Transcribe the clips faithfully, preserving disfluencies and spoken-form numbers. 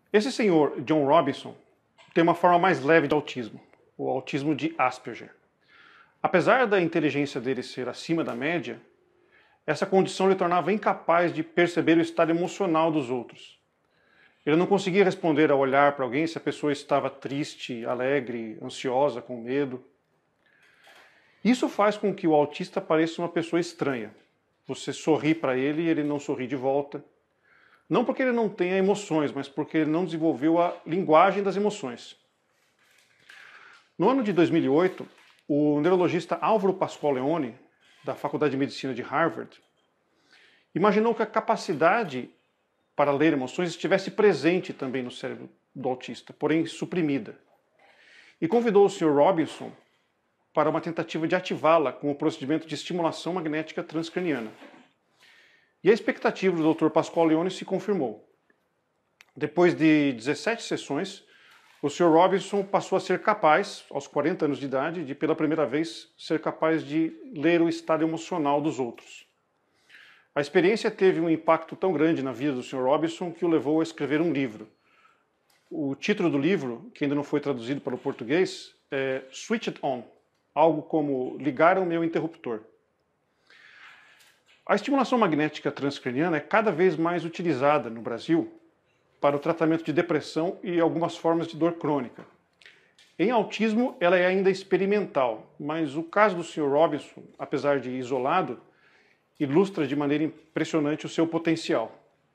Esse senhor, John Robinson, tem uma forma mais leve de autismo, o autismo de Asperger. Apesar da inteligência dele ser acima da média, essa condição lhe tornava incapaz de perceber o estado emocional dos outros. Ele não conseguia responder ao olhar para alguém se a pessoa estava triste, alegre, ansiosa, com medo. Isso faz com que o autista pareça uma pessoa estranha. Você sorri para ele e ele não sorri de volta. Não porque ele não tenha emoções, mas porque ele não desenvolveu a linguagem das emoções. No ano de dois mil e oito, o neurologista Álvaro Pascoal-Leone, da Faculdade de Medicina de Harvard, imaginou que a capacidade para ler emoções estivesse presente também no cérebro do autista, porém suprimida. E convidou o senhor Robinson para uma tentativa de ativá-la com o procedimento de estimulação magnética transcraniana. E a expectativa do doutor Pascoal-Leone se confirmou. Depois de dezessete sessões, o senhor Robinson passou a ser capaz, aos quarenta anos de idade, de pela primeira vez ser capaz de ler o estado emocional dos outros. A experiência teve um impacto tão grande na vida do senhor Robinson que o levou a escrever um livro. O título do livro, que ainda não foi traduzido para o português, é Switch It On, algo como ligar o meu interruptor. A estimulação magnética transcraniana é cada vez mais utilizada no Brasil para o tratamento de depressão e algumas formas de dor crônica. Em autismo, ela é ainda experimental, mas o caso do senhor Robinson, apesar de isolado, ilustra de maneira impressionante o seu potencial.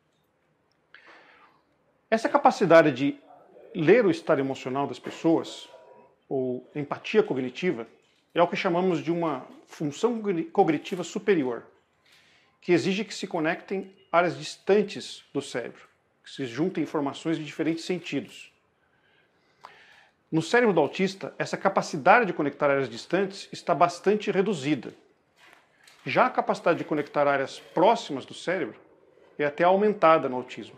Essa capacidade de ler o estado emocional das pessoas, ou empatia cognitiva, é o que chamamos de uma função cognitiva superior, que exige que se conectem áreas distantes do cérebro, que se juntem informações de diferentes sentidos. No cérebro do autista, essa capacidade de conectar áreas distantes está bastante reduzida. Já a capacidade de conectar áreas próximas do cérebro é até aumentada no autismo.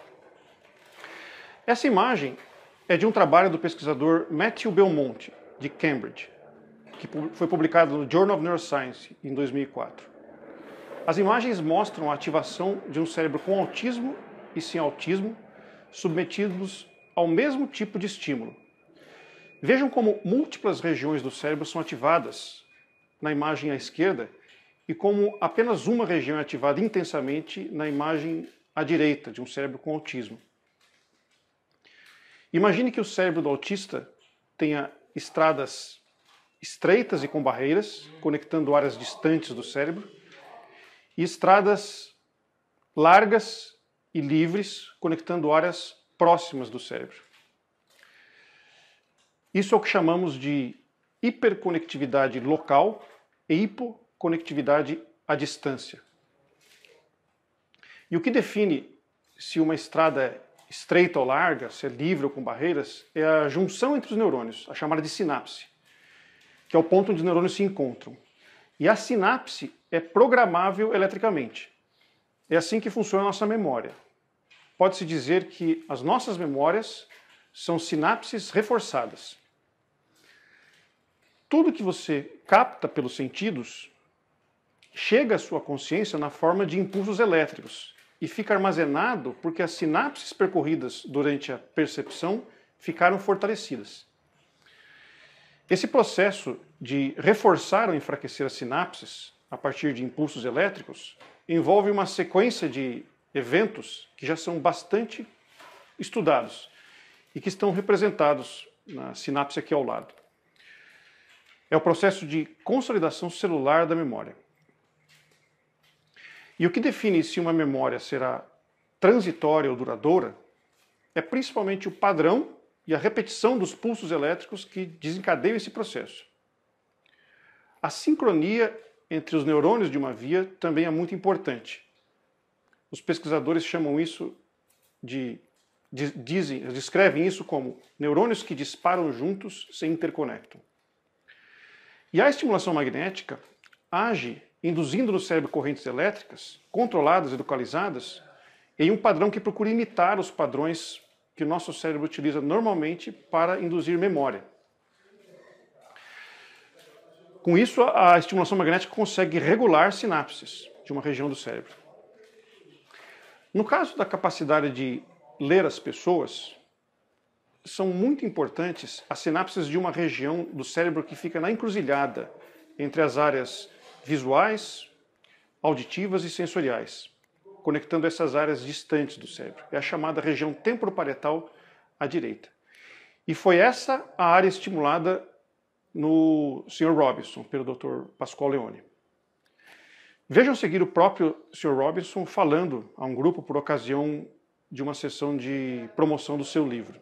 Essa imagem é de um trabalho do pesquisador Matthew Belmonte, de Cambridge, que foi publicado no Journal of Neuroscience em dois mil e quatro. As imagens mostram a ativação de um cérebro com autismo e sem autismo, submetidos ao mesmo tipo de estímulo. Vejam como múltiplas regiões do cérebro são ativadas na imagem à esquerda e como apenas uma região é ativada intensamente na imagem à direita de um cérebro com autismo. Imagine que o cérebro do autista tenha estradas estreitas e com barreiras, conectando áreas distantes do cérebro, e estradas largas e livres, conectando áreas próximas do cérebro. Isso é o que chamamos de hiperconectividade local e hipoconectividade à distância. E o que define se uma estrada é estreita ou larga, se é livre ou com barreiras, é a junção entre os neurônios, a chamada de sinapse, que é o ponto onde os neurônios se encontram. E a sinapse é programável eletricamente. É assim que funciona a nossa memória. Pode-se dizer que as nossas memórias são sinapses reforçadas. Tudo que você capta pelos sentidos chega à sua consciência na forma de impulsos elétricos e fica armazenado porque as sinapses percorridas durante a percepção ficaram fortalecidas. Esse processo de reforçar ou enfraquecer as sinapses a partir de impulsos elétricos envolve uma sequência de eventos que já são bastante estudados e que estão representados na sinapse aqui ao lado. É o processo de consolidação celular da memória. E o que define se uma memória será transitória ou duradoura é principalmente o padrão e a repetição dos pulsos elétricos que desencadeiam esse processo. A sincronia entre os neurônios de uma via também é muito importante. Os pesquisadores chamam isso de, de dizem, descrevem isso como neurônios que disparam juntos se interconectam. E a estimulação magnética age induzindo no cérebro correntes elétricas, controladas e localizadas, em um padrão que procura imitar os padrões que o nosso cérebro utiliza normalmente para induzir memória. Com isso, a estimulação magnética consegue regular sinapses de uma região do cérebro. No caso da capacidade de ler as pessoas, são muito importantes as sinapses de uma região do cérebro que fica na encruzilhada entre as áreas visuais, auditivas e sensoriais, conectando essas áreas distantes do cérebro. É a chamada região temporoparietal à direita. E foi essa a área estimulada no senhor Robinson, pelo doutor Pascual Leone. Vejam seguir o próprio senhor Robinson falando a um grupo por ocasião de uma sessão de promoção do seu livro.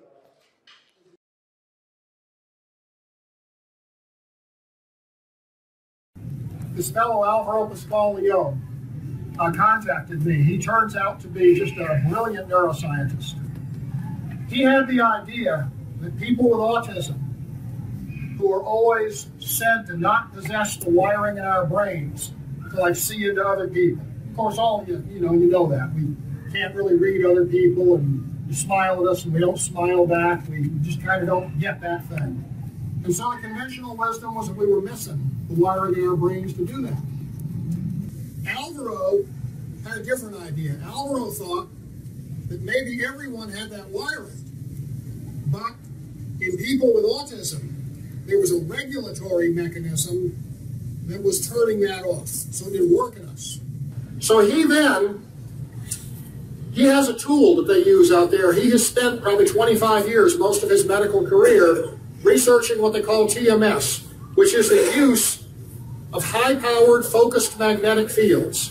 This fellow Alvaro Pascual Leone uh, contacted me. He turns out to be just a brilliant neuroscientist. He had the idea that people with autism, who are always said to not possess the wiring in our brains to like see into other people. Of course, all you you know you know that we can't really read other people, and you smile at us and we don't smile back. We just kind of don't get that thing. And so the conventional wisdom was that we were missing the wiring in our brains to do that. Alvaro had a different idea. Alvaro thought that maybe everyone had that wiring, but in people with autism, there was a regulatory mechanism that was turning that off, so it didn't work in us. So he then, he has a tool that they use out there. He has spent probably twenty-five years, most of his medical career, researching what they call T M S, which is the use of high-powered focused magnetic fields.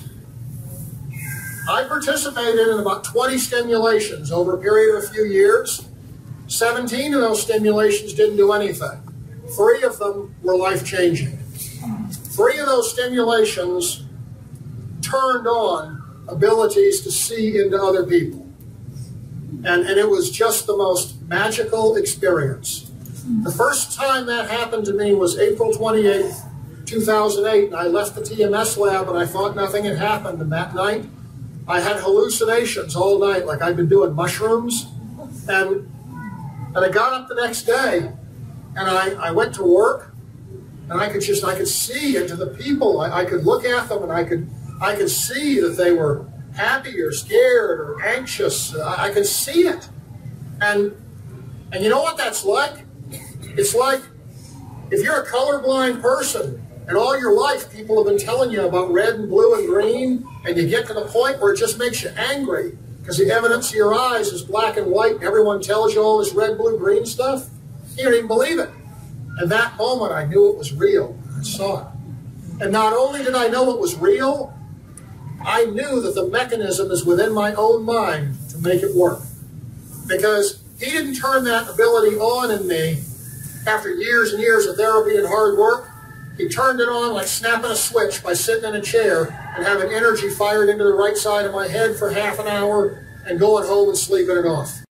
I participated in about twenty stimulations over a period of a few years. seventeen of those stimulations didn't do anything. Three of them were life-changing. Three of those stimulations turned on abilities to see into other people. And, and it was just the most magical experience. The first time that happened to me was April twenty-eighth, two thousand eight, and I left the T M S lab and I thought nothing had happened. And that night, I had hallucinations all night, like I'd been doing mushrooms. And, and I got up the next day, and I, I went to work, and I could just, I could see into the people. I, I could look at them, and I could, I could see that they were happy or scared or anxious. I, I could see it. And, and you know what that's like? It's like if you're a colorblind person, and all your life people have been telling you about red and blue and green, and you get to the point where it just makes you angry because the evidence of your eyes is black and white, and everyone tells you all this red, blue, green stuff. You don't even believe it. At that moment, I knew it was real. I saw it. And not only did I know it was real, I knew that the mechanism is within my own mind to make it work. Because he didn't turn that ability on in me after years and years of therapy and hard work. He turned it on like snapping a switch by sitting in a chair and having energy fired into the right side of my head for half an hour and going home and sleeping it off.